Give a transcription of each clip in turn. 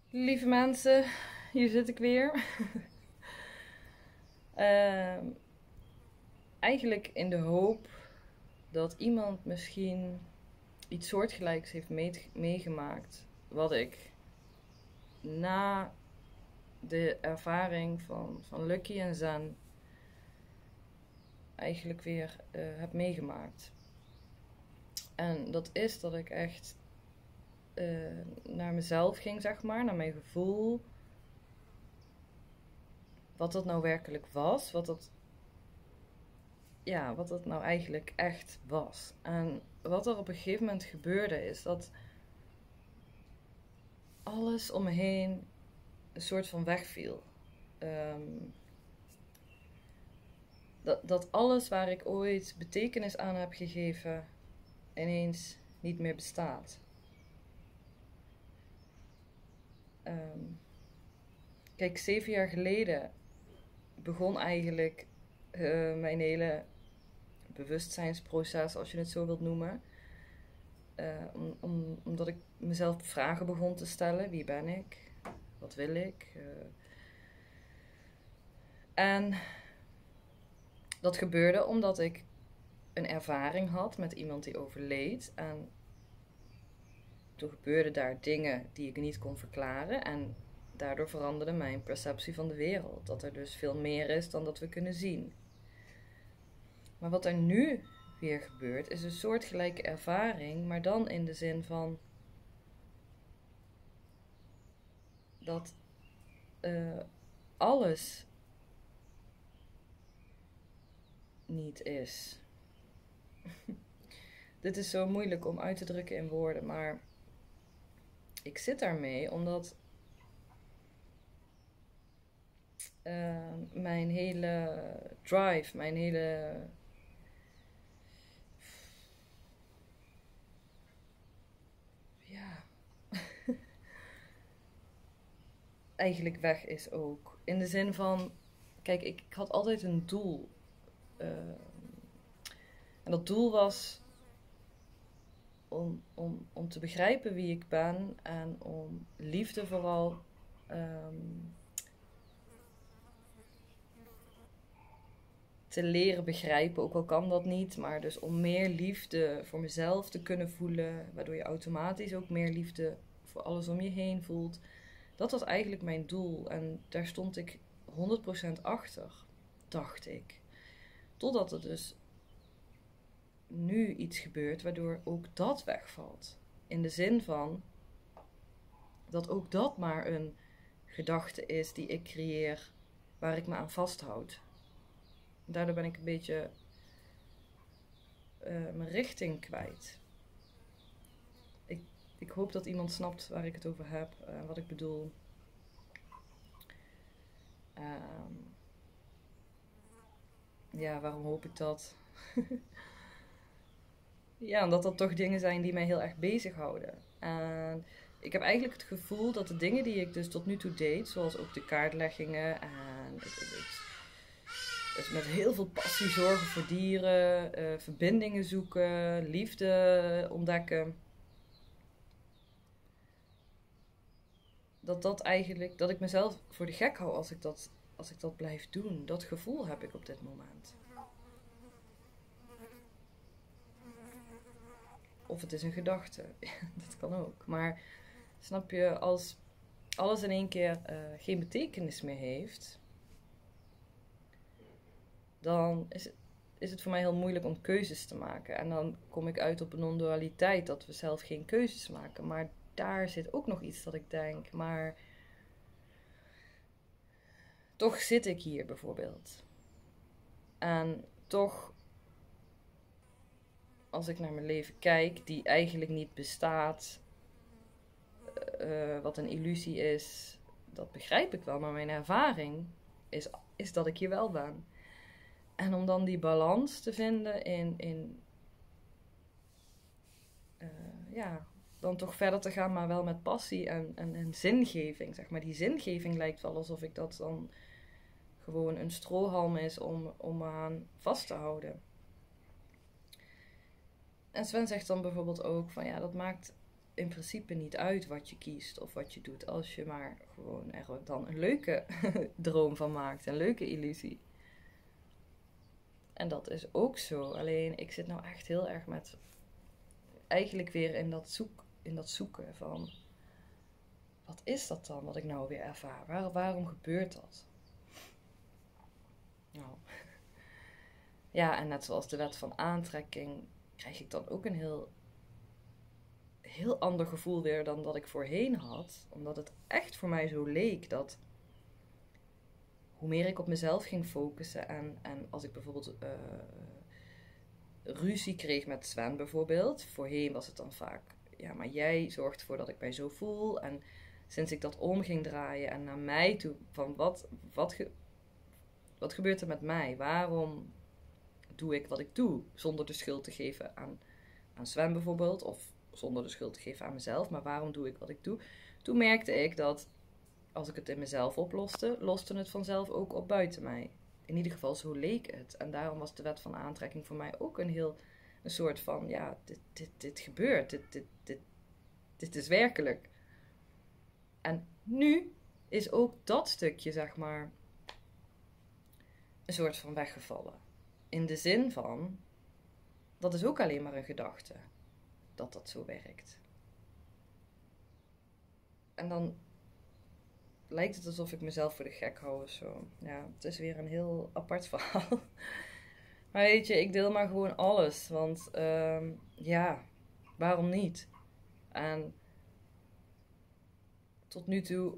Lieve mensen, hier zit ik weer. Ehm, Eigenlijk in de hoop dat iemand misschien iets soortgelijks heeft meegemaakt. Wat ik na de ervaring van Lucky en Zen eigenlijk weer heb meegemaakt. En dat is dat ik echt naar mezelf ging, zeg maar, naar mijn gevoel. Wat dat nou werkelijk was, wat dat nou eigenlijk echt was. En wat er op een gegeven moment gebeurde is dat alles om me heen een soort van wegviel. Dat alles waar ik ooit betekenis aan heb gegeven ineens niet meer bestaat. Kijk, 7 jaar geleden begon eigenlijk mijn hele bewustzijnsproces, als je het zo wilt noemen. Omdat ik mezelf vragen begon te stellen. Wie ben ik? Wat wil ik? En dat gebeurde omdat ik een ervaring had met iemand die overleed. En toen gebeurden daar dingen die ik niet kon verklaren. En daardoor veranderde mijn perceptie van de wereld. Dat er dus veel meer is dan dat we kunnen zien. Maar wat er nu weer gebeurt, is een soortgelijke ervaring. Maar dan in de zin van dat alles niet is. Dit is zo moeilijk om uit te drukken in woorden, maar ik zit daarmee omdat mijn hele drive, mijn hele ja, eigenlijk weg is ook. In de zin van, kijk, ik had altijd een doel. En dat doel was om te begrijpen wie ik ben en om liefde vooral te leren begrijpen, ook al kan dat niet, maar dus om meer liefde voor mezelf te kunnen voelen, waardoor je automatisch ook meer liefde voor alles om je heen voelt. Dat was eigenlijk mijn doel en daar stond ik 100% achter, dacht ik. Totdat er dus nu iets gebeurt waardoor ook dat wegvalt. In de zin van dat ook dat maar een gedachte is die ik creëer, waar ik me aan vasthoud. Daardoor ben ik een beetje mijn richting kwijt. Ik hoop dat iemand snapt waar ik het over heb, wat ik bedoel. Ja, waarom hoop ik dat? Ja, omdat dat toch dingen zijn die mij heel erg bezighouden. En ik heb eigenlijk het gevoel dat de dingen die ik dus tot nu toe deed, zoals ook de kaartleggingen en het met heel veel passie zorgen voor dieren, verbindingen zoeken, liefde ontdekken. Dat ik mezelf voor de gek hou als ik dat blijf doen. Dat gevoel heb ik op dit moment. Of het is een gedachte. Dat kan ook. Maar snap je, als alles in één keer geen betekenis meer heeft, dan is het voor mij heel moeilijk om keuzes te maken. En dan kom ik uit op een non-dualiteit, dat we zelf geen keuzes maken. Maar daar zit ook nog iets dat ik denk, maar toch zit ik hier bijvoorbeeld. En toch, als ik naar mijn leven kijk, die eigenlijk niet bestaat, wat een illusie is, dat begrijp ik wel. Maar mijn ervaring is dat ik hier wel ben. En om dan die balans te vinden dan toch verder te gaan, maar wel met passie en zingeving, zeg maar. Die zingeving lijkt wel alsof ik dat dan gewoon een strohalm is om me aan vast te houden. En Sven zegt dan bijvoorbeeld ook van ja, dat maakt in principe niet uit wat je kiest of wat je doet. Als je maar gewoon er dan een leuke droom van maakt. Een leuke illusie. En dat is ook zo. Alleen ik zit nou echt heel erg met... Eigenlijk weer in dat zoeken van... Wat is dat dan wat ik nou weer ervaar? Waarom gebeurt dat? Nou. Ja, en net zoals de wet van aantrekking... krijg ik dan ook een heel ander gevoel weer dan dat ik voorheen had. Omdat het echt voor mij zo leek dat... Hoe meer ik op mezelf ging focussen en als ik bijvoorbeeld ruzie kreeg met Sven bijvoorbeeld. Voorheen was het dan vaak, ja, maar jij zorgt ervoor dat ik mij zo voel. En sinds ik dat om ging draaien en naar mij toe, van wat gebeurt er met mij? Waarom doe ik wat ik doe? Zonder de schuld te geven aan Sven bijvoorbeeld, of zonder de schuld te geven aan mezelf. Maar waarom doe ik wat ik doe? Toen merkte ik dat als ik het in mezelf oploste, loste het vanzelf ook op buiten mij. In ieder geval, zo leek het. En daarom was de wet van aantrekking voor mij ook een soort van, ja, dit gebeurt. Dit is werkelijk. En nu is ook dat stukje, zeg maar, een soort van weggevallen. In de zin van, dat is ook alleen maar een gedachte. Dat zo werkt. En dan lijkt het alsof ik mezelf voor de gek hou of zo. Ja, het is weer een heel apart verhaal. Maar weet je, ik deel maar gewoon alles. Want ja, waarom niet? En tot nu toe,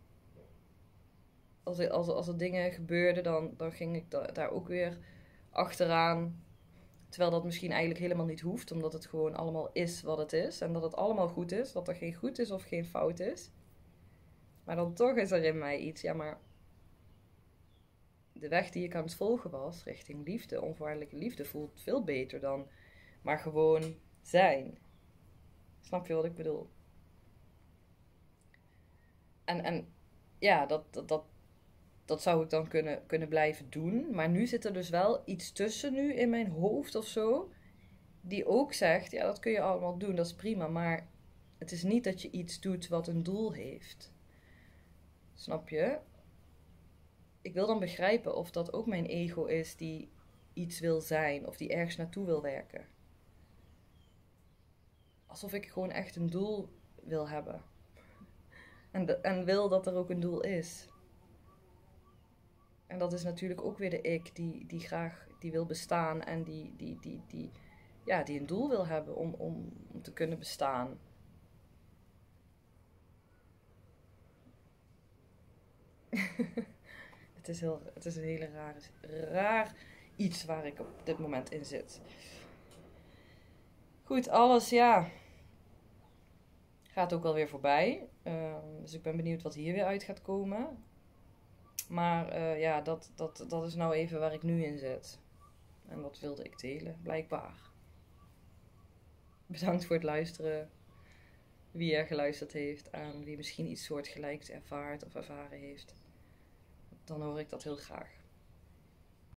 als er dingen gebeurden, dan ging ik daar ook weer achteraan. Terwijl dat misschien eigenlijk helemaal niet hoeft. Omdat het gewoon allemaal is wat het is. En dat het allemaal goed is. Dat er geen goed is of geen fout is. Maar dan toch is er in mij iets, ja, maar de weg die ik aan het volgen was, richting liefde, onvoorwaardelijke liefde, voelt veel beter dan maar gewoon zijn. Snap je wat ik bedoel? En ja, dat zou ik dan kunnen blijven doen. Maar nu zit er dus wel iets tussen nu in mijn hoofd of zo, die ook zegt, ja, dat kun je allemaal doen, dat is prima, maar het is niet dat je iets doet wat een doel heeft. Snap je? Ik wil dan begrijpen of dat ook mijn ego is die iets wil zijn of die ergens naartoe wil werken. Alsof ik gewoon echt een doel wil hebben. En wil dat er ook een doel is. En dat is natuurlijk ook weer de ik die graag die wil bestaan en die een doel wil hebben om te kunnen bestaan. Het is een hele raar iets waar ik op dit moment in zit. Goed, alles, ja, gaat ook wel weer voorbij. Dus ik ben benieuwd wat hier weer uit gaat komen. Maar ja, dat is nou even waar ik nu in zit. En dat wilde ik delen, blijkbaar. Bedankt voor het luisteren. Wie er geluisterd heeft en wie misschien iets soortgelijks ervaart of ervaren heeft. Dan hoor ik dat heel graag.